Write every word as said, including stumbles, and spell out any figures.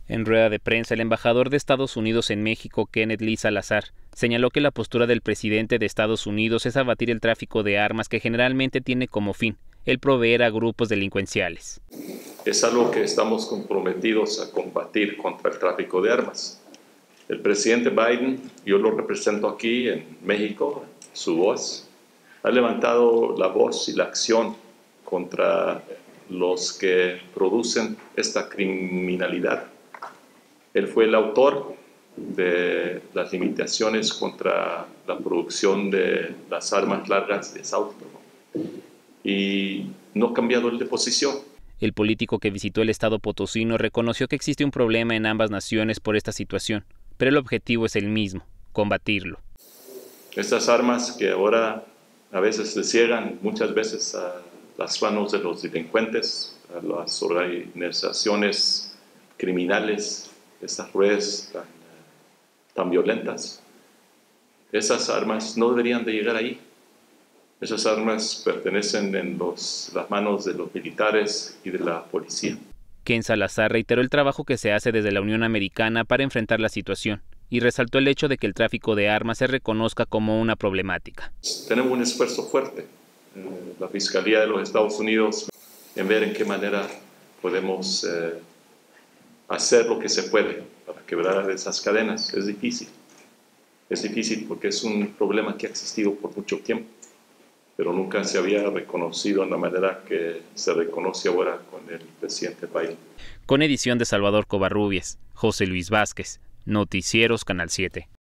En rueda de prensa, el embajador de Estados Unidos en México, Kenneth Lee Salazar, señaló que la postura del presidente de Estados Unidos es abatir el tráfico de armas que generalmente tiene como fin el proveer a grupos delincuenciales. Es algo que estamos comprometidos a combatir contra el tráfico de armas. El presidente Biden, yo lo represento aquí en México, su voz, ha levantado la voz y la acción contra los que producen esta criminalidad. Él fue el autor de las limitaciones contra la producción de las armas largas de asalto y no ha cambiado el de posición. El político que visitó el estado potosino reconoció que existe un problema en ambas naciones por esta situación, pero el objetivo es el mismo, combatirlo. Estas armas que ahora a veces se ciegan muchas veces a las manos de los delincuentes, a las organizaciones criminales, estas redes tan, tan violentas. Esas armas no deberían de llegar ahí. Esas armas pertenecen en los, las manos de los militares y de la policía. Ken Salazar reiteró el trabajo que se hace desde la Unión Americana para enfrentar la situación y resaltó el hecho de que el tráfico de armas se reconozca como una problemática. Tenemos un esfuerzo fuerte, eh, la Fiscalía de los Estados Unidos, en ver en qué manera podemos eh, hacer lo que se puede para quebrar esas cadenas. Es difícil, es difícil porque es un problema que ha existido por mucho tiempo, pero nunca se había reconocido en la manera que se reconoce ahora con el presidente Biden. Con edición de Salvador Covarrubias, José Luis Vázquez, Noticieros Canal siete.